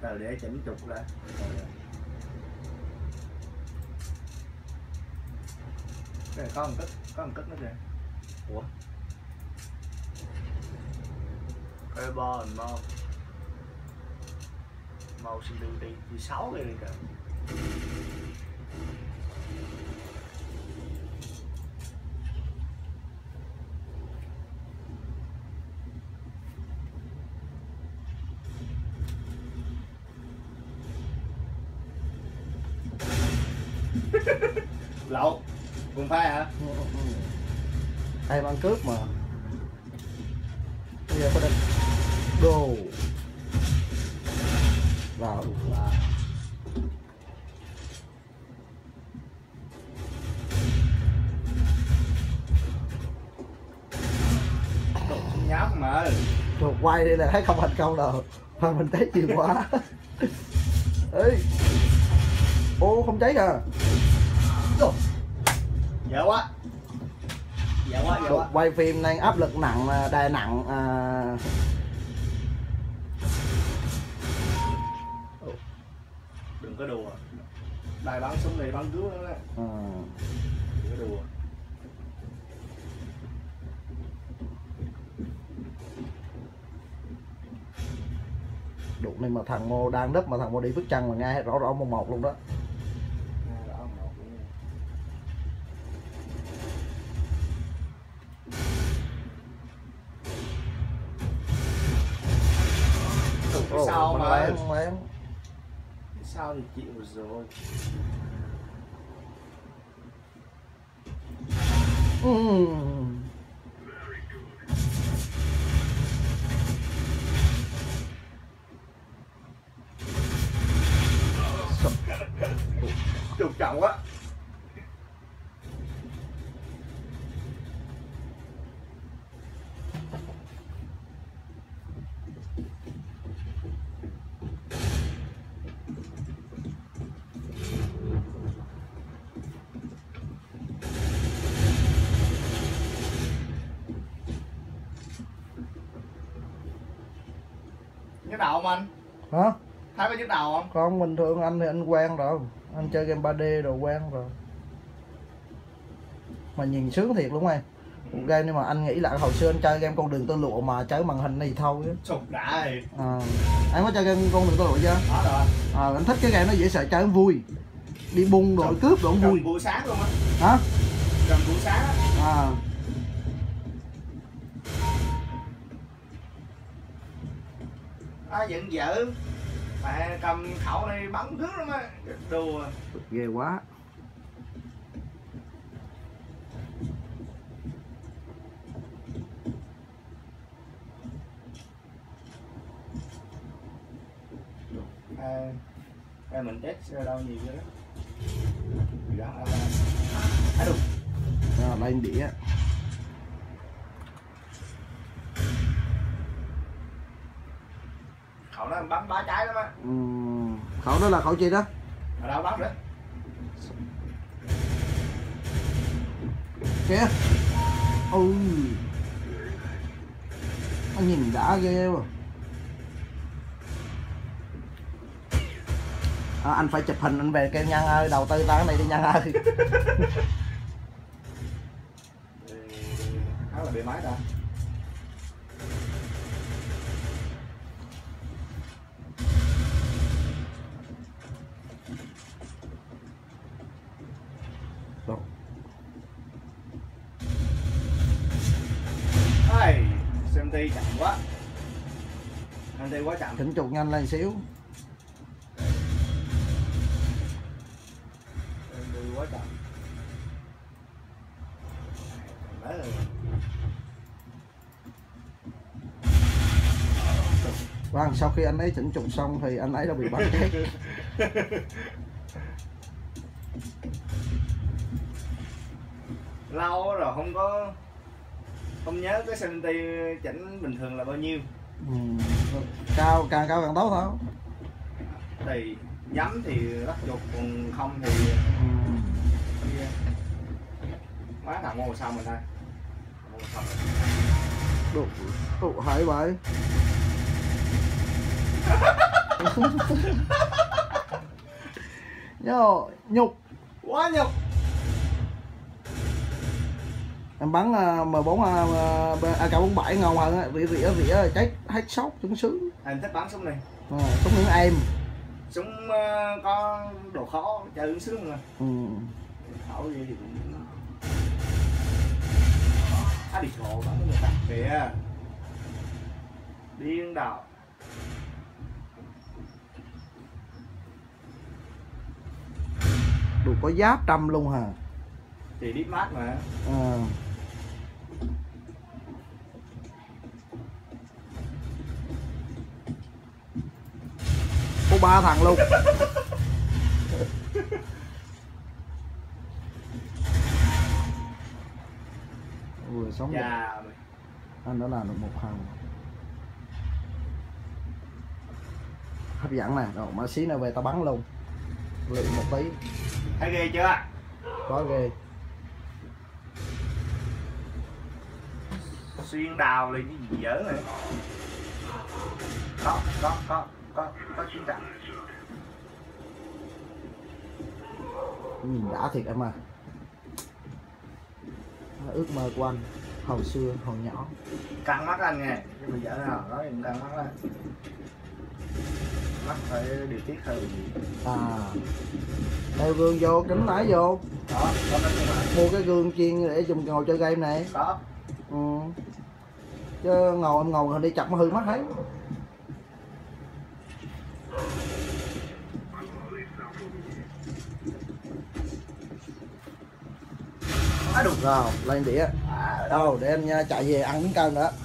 từ để chỉnh trục đã. Cái này có một cất nữa kìa. Ủa? Carbon màu xin đi 6 đây đi kìa. Lậu cùng phai hả? Em ăn cướp mà. Bây giờ có định đồ vào nháp mà chuột quay đi là thấy không thành công đâu mà mình thấy chìa khóa. Ê ô không cháy kìa. dở quá quay phim đang áp lực nặng, đè nặng. Đừng có đùa, đài bắn súng này bắn cứu đó. Đừng có đùa. Đụng này mà thằng Mô đang đất mà thằng Mô đi bước chân mà nghe rõ rõ một luôn đó. Sao mà lén. Sao thì chịu rồi. Trục trọng quá. Nhức đầu không anh? Hả? Thấy có nhức đầu không? Con bình thường anh thì anh quen rồi, anh chơi game 3D rồi quen rồi. Mà nhìn sướng thiệt đúng không em? Một game nhưng mà anh nghĩ lại hồi xưa anh chơi game con đường tơ lụa mà chơi màn hình này thôi á. Sụp đã rồi. Anh có chơi game con đường tơ lụa chưa? Có rồi. Anh thích cái game nó dễ sợ, chơi nó vui. Đi bung rồi cướp rồi vui. Buổi sáng luôn á. Hả? Gần buổi sáng á. Vẫn dở. Mẹ cầm khẩu này bắn thứ lắm á. Đùa. Ghê quá. Mình test đâu nhiều vậy đó. Lên đĩa. Khẩu đó bắn 3 trái lắm á. Khẩu đó là khẩu chi đó? Ở đâu bắn đấy? Kìa. Nó nhìn đã ghê mà. Anh phải chụp hình anh về kêu Nhân ơi, đầu tư ta cái này đi Nhân ơi. Đó là bề máy ta. Ây, SMT chậm quá. SMT quá chậm. Chỉnh chuột nhanh lên xíu. SMT quá chậm. Vâng, sau khi anh ấy chỉnh trục xong thì anh ấy đã bị bắn chết. Lâu rồi không nhớ cái SMT chỉnh bình thường là bao nhiêu. Cao càng cao càng tốt thôi. Thì nhắm thì lắc chuột, còn không thì má thằng màu sao mình đây. Đủ hại vậy. Nhục. Quá nhục. Em bắn M4 AK47 ngon hơn á, rỉa cháy hết sót sướng sướng. Anh thích bắn súng này. Súng những em. Súng có độ khó chơi ứng sướng mà. Khổ gì thì cũng đi khổ bắn người ta kìa. Điên đảo. Đồ có giáp trăm luôn hả? Thì đít mát mà. Có 3 thằng luôn. Vừa sống được. Anh đã làm được một thằng hấp dẫn nè, rồi mà xí nữa về tao bắn luôn, luyện một tí. Thấy ghê chưa? Có ghê. Xuyên đào là cái gì dở này. Có chiến trận. Nhìn đã thiệt em à. Ước mơ của anh hồi xưa hồi nhỏ. Căng mắt anh nghe, chứ bây giờ nào nói em căng mắt lên. Mắt phải điều tiết hơi bị gì. Đeo gương vô, kính nãy vô. Đó, có mua cái gương chuyên để dùng ngồi chơi game này. Đó. Chứ em ngồi đi chặt nó hư mắt thấy. Rồi, lên đĩa. Đâu để em chạy về ăn miếng cơm nữa.